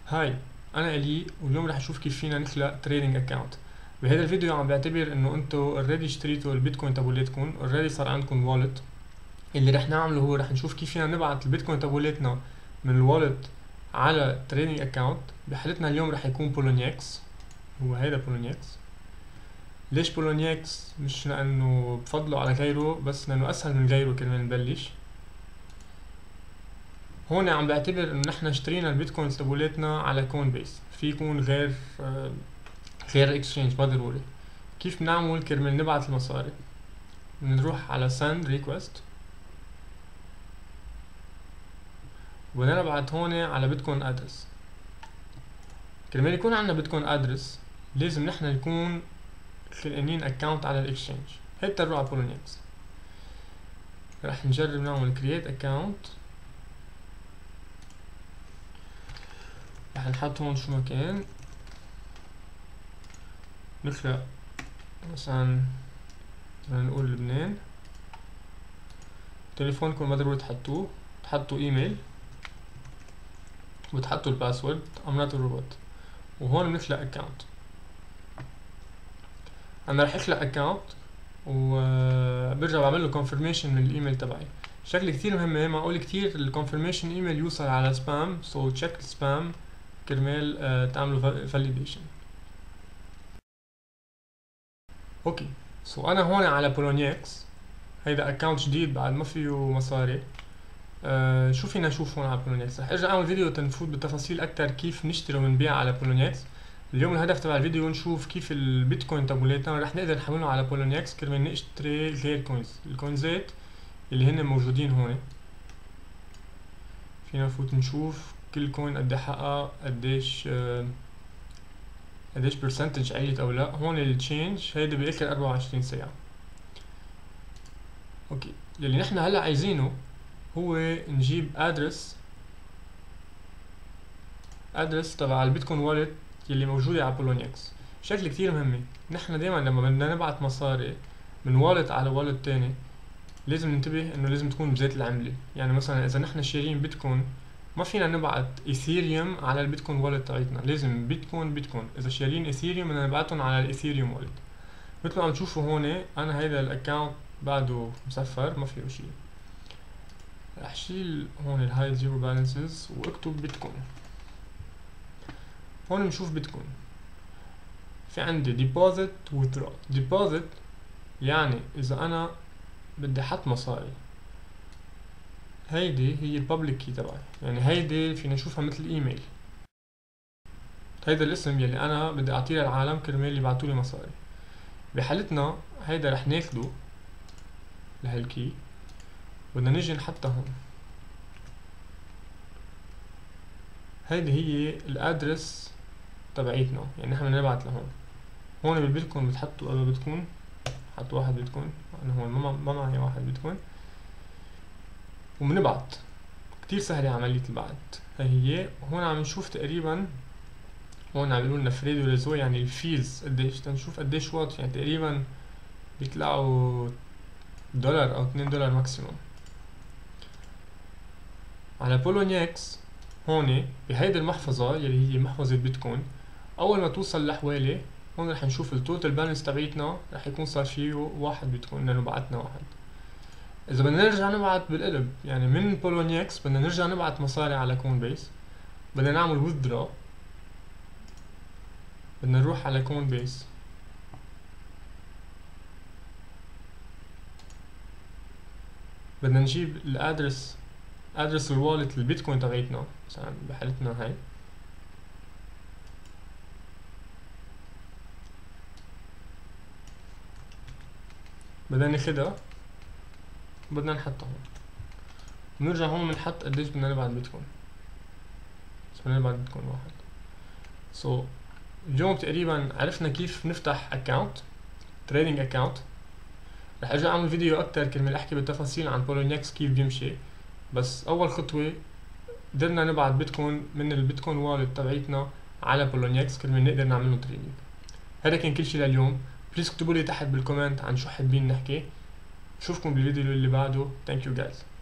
هاي، انا الي، واليوم رح نشوف كيف فينا نخلق تريدنج اكاونت. بهذا الفيديو عم بعتبر انه انتو اوريدي اشتريتوا البيتكوين تبولاتكم، اوريدي صار عندكم والت. اللي رح نعمله هو رح نشوف كيف فينا نبعت البيتكوين تبولاتنا من الوالت على تريدنج اكاونت. بحالتنا اليوم رح يكون بولونيكس، هو هيدا بولونيكس. ليش بولونيكس؟ مش لانه بفضله على غيره، بس لانه اسهل من غيره كرمال نبلش. هون عم بعتبر انه نحن اشترينا البيتكوين تبولاتنا على كوين بيس، في يكون غير اكسشينج، ما ضروري. كيف بنعمل كرمال نبعت المصاري؟ بنروح على send request، وبدنا نبعت هون على بيتكوين ادرس. كرمال يكون عندنا بيتكوين ادرس لازم نحن نكون خلقانين اكاونت على الاكسشينج. هيك نروح على بولونيكس. رح نجرب نعمل create account. رح نحط هون شو مكان نخلق، مثلا بدنا نقول لبنان. تليفونكم ما ضروري تحطوا ايميل، وتحطوا الباسورد امنات الروبوت. وهون بنخلق اكاونت. انا رح اخلق اكاونت وبرجع بعمل له confirmation من الايميل تبعي. شغله كثير مهمه، معقول كثير الكونفرميشن ايميل يوصل على سبام، سو تشيك السبام كرمال تعملوا validation. اوكي، سو انا هون على بولونيكس، هيدا اكاونت جديد بعد ما فيه مصاري. شو فينا نشوف هون على بولونيكس؟ رح ارجع اعمل فيديو تنفوت بالتفاصيل اكتر كيف نشتري ونبيع على بولونيكس. اليوم الهدف تبع الفيديو نشوف كيف البيتكوين تبولاتنا رح نقدر نحولهم على بولونيكس كرمال نشتري غير كوينز، الكوينزات اللي هن موجودين هون. فينا نفوت نشوف كل كوين قد حقق، قديش برسنتج عليت او لا. هون التشينج هيدا باخر 24 ساعة. اوكي، يلي نحن هلا عايزينه هو نجيب ادرس تبع البيتكوين والت يلي موجودة على بولونيكس. شكل كتير مهمة. نحن دايما لما بدنا نبعت مصاري من والت على والت تاني لازم ننتبه انه لازم تكون بذات العملة. يعني مثلا اذا نحن شارين بيتكوين ما فينا نبعت ايثيريوم على البيتكوين والت تاعتنا، لازم بيتكوين. اذا شارين ايثيريوم بدنا نبعتهم على الايثيريوم والت. مثل ما عم تشوفوا هون انا هيدا الاكونت بعده مسفر ما فيه شيء. رح شيل هون الهايد زيرو بالانسز واكتب بيتكوين. هون بنشوف بيتكوين، في عندي ديبوزيت وذرا. ديبوزيت يعني اذا انا بدي احط مصاري، هيدي هي البابليك كي تبعي، يعني هيدي فينا نشوفها مثل الايميل. هيدا الاسم يلي انا بدي اعطيه للعالم كرمال يبعتولي مصاري. بحالتنا هيدا رح ناخده لهالكي، بدنا نيجي نحطها هون. هيدي هي الادرس تبعيتنا، يعني نحن بدنا نبعت لهون. هون بالبيتكوين بتحطوا قبل بتكون حط 1 بيتكوين. انا هون ما معي 1 بيتكوين، وبنبعت. كتير سهلة عملية البعث. هي هون عم نشوف تقريبا، هون عم يقولوا لنا فريدو ريزو يعني الفيز قديش، تنشوف قديش واط، يعني تقريبا بيطلعوا $1 أو $2 ماكسيموم. على بولونيكس هون بهيدي المحفظة يلي هي محفظة بيتكوين، أول ما توصل لحوالي هون رح نشوف التوتال بالانس تبعيتنا، رح يكون صار فيه 1 بيتكوين لأنه بعتنا 1. إذا بدنا نرجع نبعت بالقلب، يعني من بولونيكس بدنا نرجع نبعت مصاري على كون بيس، بدنا نعمل withdraw. بدنا نروح على كون بيس، بدنا نجيب ادرس الوالت البيتكوين تبعتنا، مثلا بحالتنا هاي. بدنا ناخدها بدنا نحطها هون. بنرجع هون بنحط قديش بدنا نبعت بيتكوين، بس بدنا نبعت بيتكوين 1. اليوم تقريبا عرفنا كيف نفتح اكاونت، تريدنج اكاونت. رح ارجع اعمل فيديو اكتر كرمال احكي بالتفاصيل عن بولونيكس كيف بيمشي. بس اول خطوة قدرنا نبعت بيتكوين من البيتكوين والت تبعيتنا على بولونيكس كرمال نقدر نعمل له تريدنج. هذا كان كل شي لليوم. بليز اكتبوا لي تحت بالكومنت عن شو حابين نحكي. بشوفكم بالفيديو اللي بعده. ثانك يو جايز.